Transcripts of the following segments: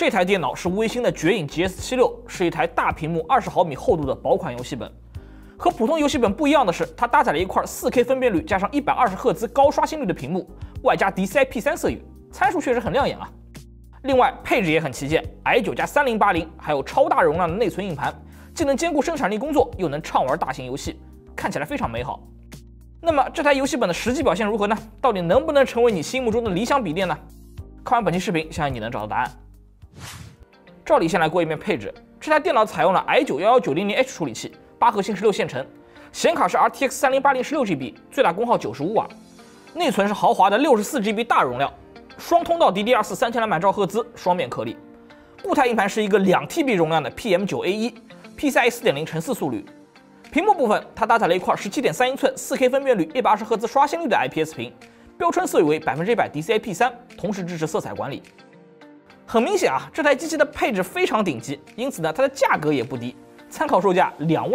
这台电脑是微星的绝影 GS76，是一台大屏幕20毫米厚度的薄款游戏本。和普通游戏本不一样的是，它搭载了一块 4K 分辨率加上120赫兹高刷新率的屏幕，外加 DCI P3 色域，参数确实很亮眼啊。另外配置也很旗舰 ，i9 加3080，还有超大容量的内存硬盘，既能兼顾生产力工作，又能畅玩大型游戏，看起来非常美好。那么这台游戏本的实际表现如何呢？到底能不能成为你心目中的理想笔电呢？看完本期视频，相信你能找到答案。照例先来过一遍配置，这台电脑采用了 i9-11900H 处理器，8核心16线程，显卡是 RTX 3080 16GB， 最大功耗95瓦，内存是豪华的64GB 大容量，双通道 DDR4 3200兆赫兹双面颗粒，固态硬盘是一个2TB 容量的 PM9A1 PCIe 4.0 乘4速率。屏幕部分，它搭载了一块 17.3英寸 4K 分辨率120赫兹刷新率的 IPS 屏，标称色域为100% DCI P3， 同时支持色彩管理。很明显啊，这台机器的配置非常顶级，因此呢，它的价格也不低，参考售价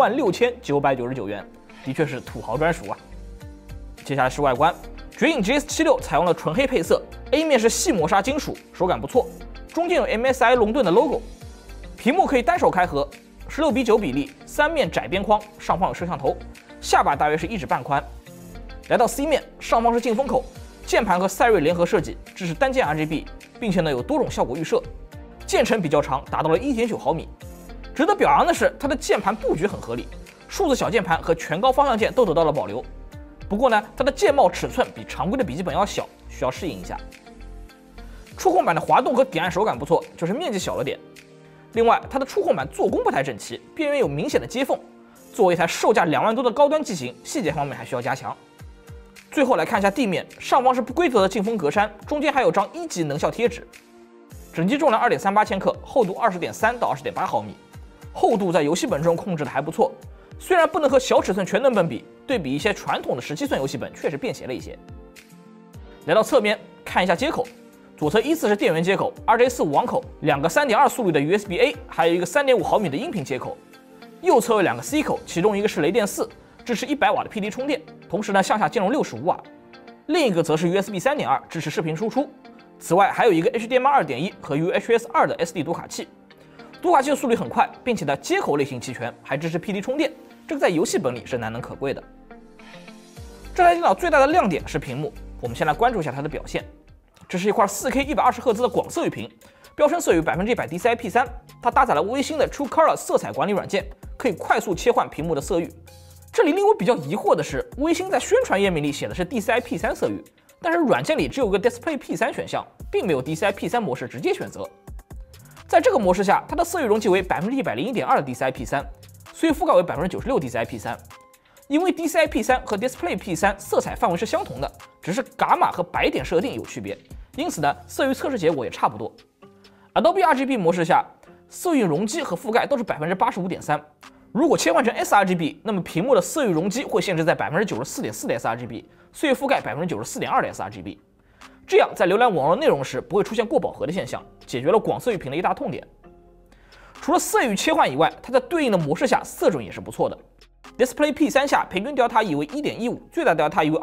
26999元，的确是土豪专属啊。接下来是外观，绝影 GS76 采用了纯黑配色 ，A 面是细磨砂金属，手感不错，中间有 MSI 龙盾的 logo， 屏幕可以单手开合，16:9比例，3面窄边框，上方有摄像头，下巴大约是1指半宽。来到 C 面，上方是进风口，键盘和赛睿联合设计，支持单键 RGB， 并且呢有多种效果预设，键程比较长，达到了 1.9毫米。值得表扬的是，它的键盘布局很合理，数字小键盘和全高方向键都得到了保留。不过呢，它的键帽尺寸比常规的笔记本要小，需要适应一下。触控板的滑动和点按手感不错，就是面积小了点。另外，它的触控板做工不太整齐，边缘有明显的接缝。作为一台售价2万多的高端机型，细节方面还需要加强。最后来看一下地面，上方是不规则的进风格栅，中间还有张1级能效贴纸。整机重量2.38千克，厚度20.3到20.8毫米，厚度在游戏本中控制的还不错。虽然不能和小尺寸全能本比，对比一些传统的17寸游戏本确实便携了一些。来到侧面看一下接口，左侧依次是电源接口、RJ45 网口，两个3.2速率的 USB-A， 还有一个3.5毫米的音频接口。右侧有两个 C 口，其中一个是雷电4，支持100瓦的 PD 充电，同时呢向下兼容65瓦，另一个则是 USB 3.2， 支持视频输出。此外还有一个 HDMI 2.1 和 UHS 2的 SD 读卡器，读卡器的速率很快，并且呢接口类型齐全，还支持 PD 充电，这个在游戏本里是难能可贵的。这台电脑最大的亮点是屏幕，我们先来关注一下它的表现。这是一块 4K 120赫兹的广色域屏，标称色域100% DCI P3， 它搭载了微星的 TrueColor 色彩管理软件，可以快速切换屏幕的色域。这里令我比较疑惑的是，微星在宣传页面里写的是 DCI P3 色域，但是软件里只有个 Display P3 选项，并没有 DCI P3 模式直接选择。在这个模式下，它的色域容积为101.2%的 DCI P3， 色域覆盖为96% DCI P3。因为 DCI P3 和 Display P3 色彩范围是相同的，只是伽马和白点设定有区别，因此呢，色域测试结果也差不多。Adobe RGB 模式下，色域容积和覆盖都是 85.3%。如果切换成 sRGB， 那么屏幕的色域容积会限制在 94.4% 的 sRGB， 色域覆盖 94.2% 的 sRGB。这样在浏览网络内容时不会出现过饱和的现象，解决了广色域屏的一大痛点。除了色域切换以外，它在对应的模式下色准也是不错的。Display P3 下平均 Delta E 为 1.15， 最大 Delta E 为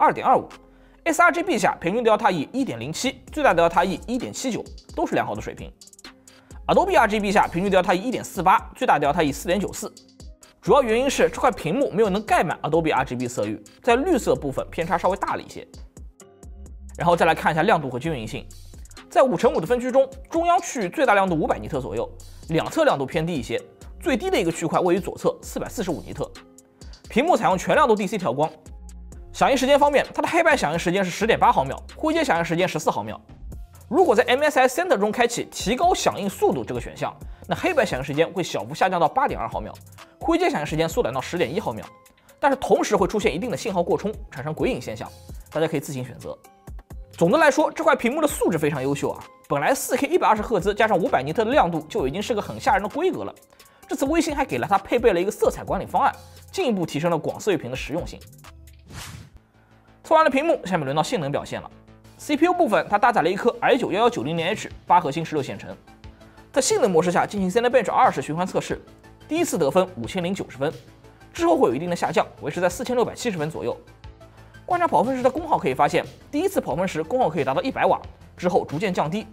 2.25。sRGB 下平均 Delta E 1.07， 最大 Delta E 1.79， 都是良好的水平。Adobe RGB 下平均 Delta E 1.48， 最大 Delta E 4.94。主要原因是这块屏幕没有能盖满 Adobe RGB 色域，在绿色部分偏差稍微大了一些。然后再来看一下亮度和均匀性，在5×5的分区中，中央区域最大亮度500尼特左右，两侧亮度偏低一些，最低的一个区块位于左侧445尼特。屏幕采用全亮度 DC 调光。响应时间方面，它的黑白响应时间是 10.8 毫秒，灰阶响应时间14毫秒。如果在 MSI Center 中开启提高响应速度这个选项，那黑白响应时间会小幅下降到 8.2 毫秒，灰阶响应时间缩短到 10.1 毫秒，但是同时会出现一定的信号过充，产生鬼影现象，大家可以自行选择。总的来说，这块屏幕的素质非常优秀啊！本来 4K 120赫兹加上500尼特的亮度就已经是个很吓人的规格了，这次微星还给了它配备了一个色彩管理方案，进一步提升了广色域屏的实用性。测完了屏幕，下面轮到性能表现了。CPU 部分，它搭载了一颗 i9-11900H 8核心16线程，在性能模式下进行 Cinebench 20循环测试，第一次得分5090分，之后会有一定的下降，维持在4670分左右。观察跑分时的功耗可以发现，第一次跑分时功耗可以达到100瓦，之后逐渐降低，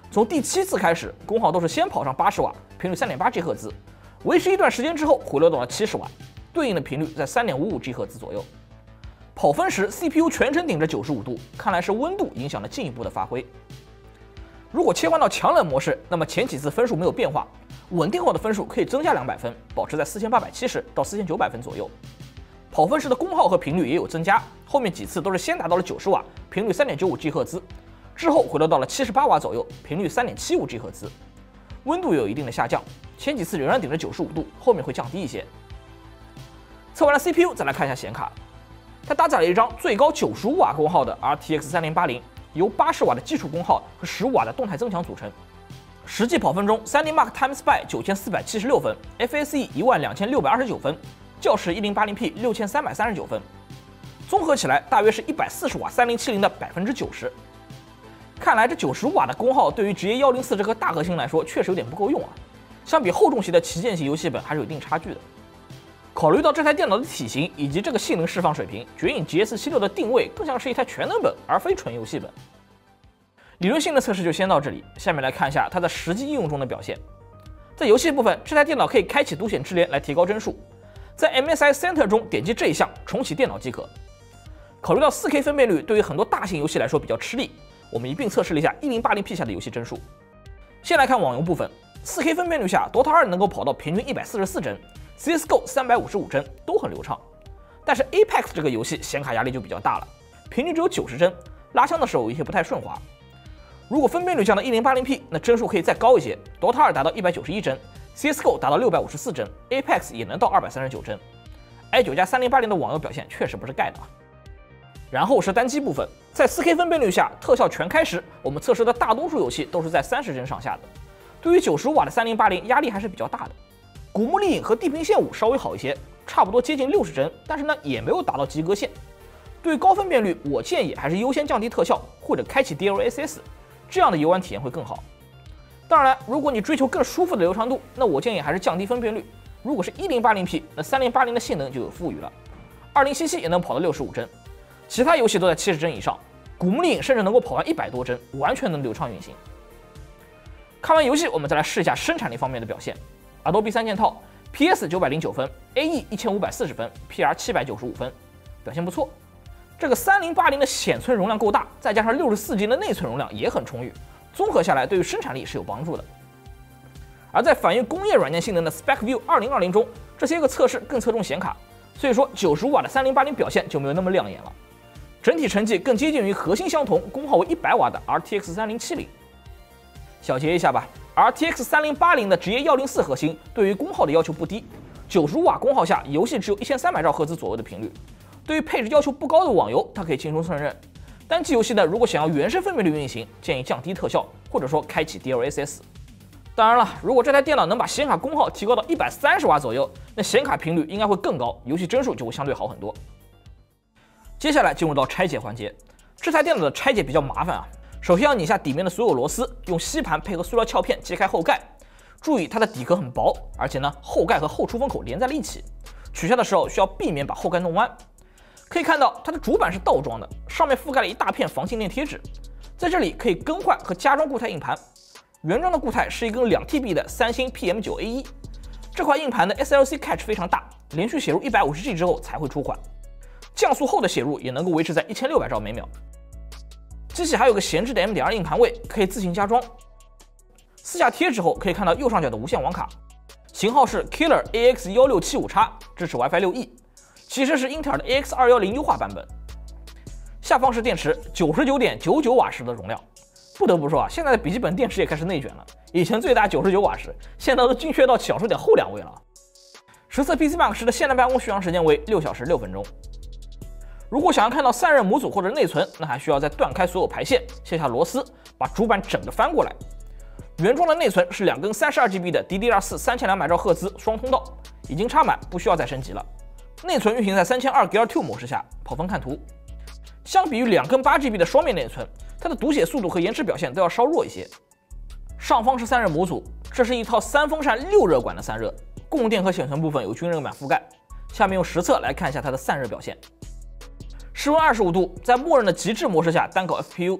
从第7次开始，功耗都是先跑上80瓦，频率 3.8 赫兹，维持一段时间之后回落到了70瓦，对应的频率在 3.55 赫兹左右。跑分时 CPU 全程顶着95度，看来是温度影响了进一步的发挥。如果切换到强冷模式，那么前几次分数没有变化，稳定后的分数可以增加200分，保持在4870到4900分左右。跑分时的功耗和频率也有增加，后面几次都是先达到了90瓦，频率 3.95 赫兹，之后回落到了78瓦左右，频率 3.75 赫兹。温度也有一定的下降，前几次仍然顶着95度，后面会降低一些。测完了 CPU， 再来看一下显卡，它搭载了一张最高95瓦功耗的 RTX 3080，由80瓦的基础功耗和15瓦的动态增强组成。实际跑分中 ，3D Mark Time Spy 9476分 ，FSE 12629分，教室 1080P 6339分，综合起来大约是140瓦3070的90%。看来这95瓦的功耗对于职业104这颗大核心来说确实有点不够用啊，相比厚重型的旗舰型游戏本还是有一定差距的。考虑到这台电脑的体型以及这个性能释放水平，绝影 GS76的定位更像是一台全能本，而非纯游戏本。理论性的测试就先到这里，下面来看一下它在实际应用中的表现。在游戏部分，这台电脑可以开启独显智联来提高帧数，在 MSI Center 中点击这一项重启电脑即可。考虑到 4K 分辨率对于很多大型游戏来说比较吃力，我们一并测试了一下 1080P 下的游戏帧数。先来看网游部分， 4K 分辨率下 DOTA 2能够跑到平均144帧， CSGO 355帧都很流畅。但是 Apex 这个游戏显卡压力就比较大了，平均只有90帧，拉枪的时候有一些不太顺滑。如果分辨率降到 1080P， 那帧数可以再高一些， DOTA 2达到191帧， CSGO 达到654帧， Apex 也能到239帧。i9 加3080的网游表现确实不是盖的。然后是单机部分，在 4K 分辨率下，特效全开时，我们测试的大多数游戏都是在30帧上下的。对于95瓦的3080，压力还是比较大的。古墓丽影和地平线5稍微好一些，差不多接近60帧，但是呢也没有达到及格线。对于高分辨率，我建议还是优先降低特效或者开启 DLSS， 这样的游玩体验会更好。当然，如果你追求更舒服的流畅度，那我建议还是降低分辨率。如果是 1080P， 那3080的性能就有富余了，2077也能跑到65帧。其他游戏都在70帧以上，古墓丽影甚至能够跑完100多帧，完全能流畅运行。看完游戏，我们再来试一下生产力方面的表现。Adobe 三件套 PS 909分 ，AE 1540分 ，PR 795分，表现不错。这个3080的显存容量够大，再加上64G 的内存容量也很充裕，综合下来对于生产力是有帮助的。而在反映工业软件性能的 SpecView 2020中，这些个测试更侧重显卡，所以说95瓦的3080表现就没有那么亮眼了。整体成绩更接近于核心相同、功耗为100瓦的 RTX 3070。小结一下吧 ，RTX 3080的职业104核心对于功耗的要求不低，95瓦功耗下，游戏只有1300兆赫兹左右的频率。对于配置要求不高的网游，它可以轻松胜任。单机游戏呢，如果想要原生分辨率运行，建议降低特效，或者说开启 DLSS。当然了，如果这台电脑能把显卡功耗提高到130瓦左右，那显卡频率应该会更高，游戏帧数就会相对好很多。接下来进入到拆解环节，这台电脑的拆解比较麻烦啊。首先要拧下底面的所有螺丝，用吸盘配合塑料壳片揭开后盖。注意它的底壳很薄，而且呢后盖和后出风口连在了一起，取下的时候需要避免把后盖弄弯。可以看到它的主板是倒装的，上面覆盖了一大片防静电贴纸，在这里可以更换和加装固态硬盘。原装的固态是一根2TB 的三星 PM9A1， 这块硬盘的 SLC cache 非常大，连续写入 150G 之后才会出款。降速后的写入也能够维持在1600兆每秒。机器还有个闲置的 M.2 硬盘位，可以自行加装。撕下贴纸后，可以看到右上角的无线网卡，型号是 Killer AX1675X， 支持 WiFi 6E， 其实是英特尔的 AX210 优化版本。下方是电池，99.99瓦时的容量。不得不说啊，现在的笔记本电池也开始内卷了，以前最大99瓦时，现在都精确到小数点后2位了。实测 PCMark 的现代办公续航时间为6小时6分钟。如果想要看到散热模组或者内存，那还需要再断开所有排线，卸下螺丝，把主板整个翻过来。原装的内存是2根32GB 的 DDR4 3200兆赫兹双通道，已经插满，不需要再升级了。内存运行在3200 Gear 2模式下，跑分看图。相比于2根8GB 的双面内存，它的读写速度和延迟表现都要稍弱一些。上方是散热模组，这是一套3风扇6热管的散热，供电和显存部分有均热板覆盖。下面用实测来看一下它的散热表现。室温25度，在默认的极致模式下单搞 FPU，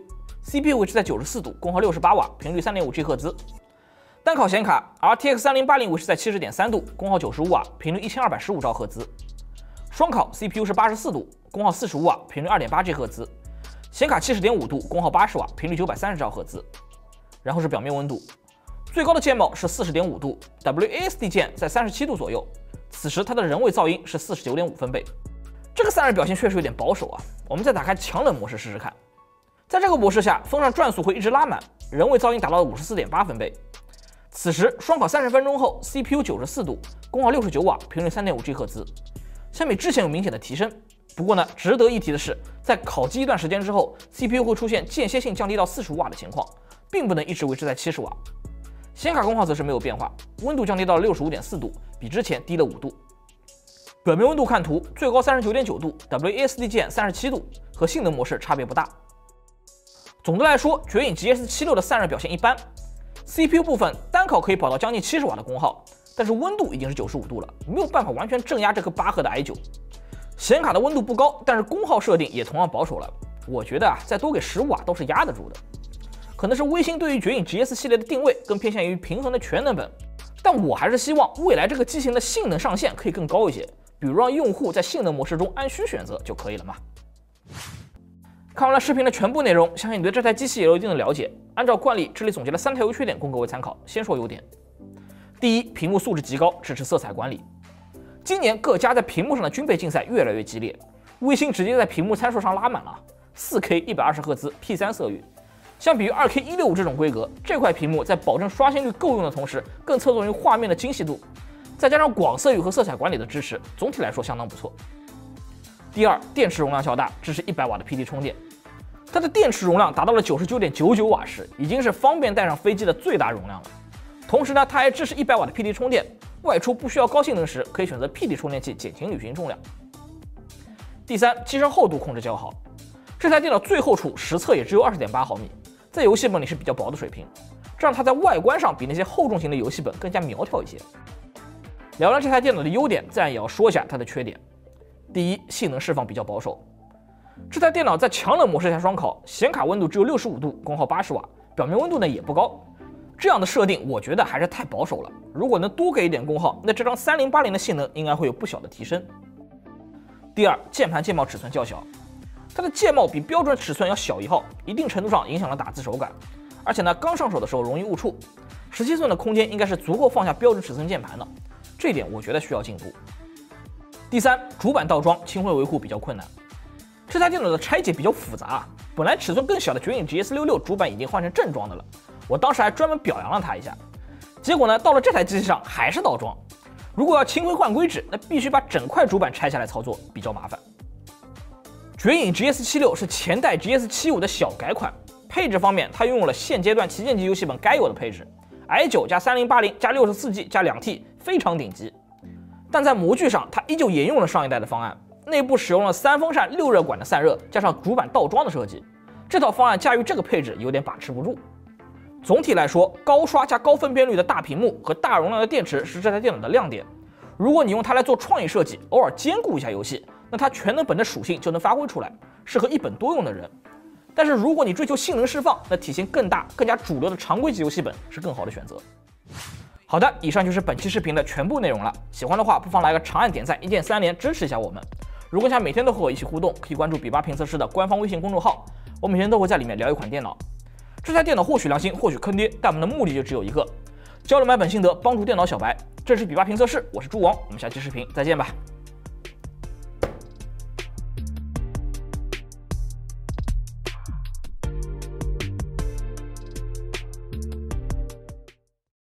CPU 位置在94度，功耗68瓦，频率 3.5G 赫兹。单烤显卡 RTX 3080位置在 70.3度，功耗95瓦，频率1215兆赫兹。双烤 CPU 是84度，功耗45瓦，频率 2.8G 赫兹。显卡70.5度，功耗80瓦，频率930兆赫兹。然后是表面温度，最高的键帽是40.5度 ，WASD 键在37度左右。此时它的人为噪音是49.5分贝。这个散热表现确实有点保守啊。我们再打开强冷模式试试看。在这个模式下，风扇转速会一直拉满，人为噪音达到了54.8分贝。此时双烤30分钟后 ，CPU 94度，功耗69瓦，频率 3.5G 赫兹，相比之前有明显的提升。不过呢，值得一提的是，在烤机一段时间之后 ，CPU 会出现间歇性降低到45瓦的情况，并不能一直维持在70瓦。显卡功耗则是没有变化，温度降低到了65.4度，比之前低了5度。表面温度看图，最高39.9度 ，WASD 键37度，和性能模式差别不大。总的来说，绝影 GS76 的散热表现一般。CPU 部分单烤可以跑到将近70瓦的功耗，但是温度已经是95度了，没有办法完全镇压这颗8核的 i9。显卡的温度不高，但是功耗设定也同样保守了。我觉得啊，再多给15瓦都是压得住的。可能是微星对于绝影 GS 系列的定位更偏向于平衡的全能本，但我还是希望未来这个机型的性能上限可以更高一些，比如让用户在性能模式中按需选择就可以了嘛。看完了视频的全部内容，相信你对这台机器也有一定的了解。按照惯例，这里总结了3条优缺点供各位参考。先说优点。第一，屏幕素质极高，支持色彩管理。今年各家在屏幕上的军备竞赛越来越激烈，微星直接在屏幕参数上拉满了 4K 120赫兹 P3 色域。相比于 2K 165这种规格，这块屏幕在保证刷新率够用的同时，更侧重于画面的精细度，再加上广色域和色彩管理的支持，总体来说相当不错。第二，电池容量较大，支持100瓦的 PD 充电。它的电池容量达到了99.99瓦时，已经是方便带上飞机的最大容量了。同时呢，它还支持100瓦的 PD 充电，外出不需要高性能时，可以选择 PD 充电器减轻旅行重量。第三，机身厚度控制较好，这台电脑最厚处实测也只有20.8毫米，在游戏本里是比较薄的水平，这让它在外观上比那些厚重型的游戏本更加苗条一些。聊完这台电脑的优点，自然也要说一下它的缺点。第一，性能释放比较保守。这台电脑在强冷模式下双烤，显卡温度只有65度，功耗80瓦，表面温度呢也不高。这样的设定我觉得还是太保守了，如果能多给一点功耗，那这张3080的性能应该会有不小的提升。第二，键盘键帽尺寸较小，它的键帽比标准尺寸要小1号，一定程度上影响了打字手感，而且呢刚上手的时候容易误触。17寸的空间应该是足够放下标准尺寸键盘的，这一点我觉得需要进步。第三，主板倒装清灰维护比较困难。这台电脑的拆解比较复杂，本来尺寸更小的绝影 GS66 主板已经换成正装的了，我当时还专门表扬了它一下。结果呢，到了这台机器上还是倒装。如果要清灰换规制，那必须把整块主板拆下来操作，比较麻烦。绝影 GS76 是前代 GS75 的小改款，配置方面它拥有了现阶段旗舰级游戏本该有的配置 ，i9 加3080加 64G 加 2T， 非常顶级。但在模具上，它依旧沿用了上一代的方案。内部使用了3风扇6热管的散热，加上主板倒装的设计，这套方案驾驭这个配置有点把持不住。总体来说，高刷加高分辨率的大屏幕和大容量的电池是这台电脑的亮点。如果你用它来做创意设计，偶尔兼顾一下游戏，那它全能本的属性就能发挥出来，适合一本多用的人。但是如果你追求性能释放，那体型更大、更加主流的常规级游戏本是更好的选择。好的，以上就是本期视频的全部内容了。喜欢的话，不妨来个长按点赞，一键3连支持一下我们。如果想每天都和我一起互动，可以关注比巴评测室的官方微信公众号，我每天都会在里面聊一款电脑。这台电脑或许良心，或许坑爹，但我们的目的就只有一个：交流买本心得，帮助电脑小白。这是比巴评测室，我是猪王，我们下期视频再见吧。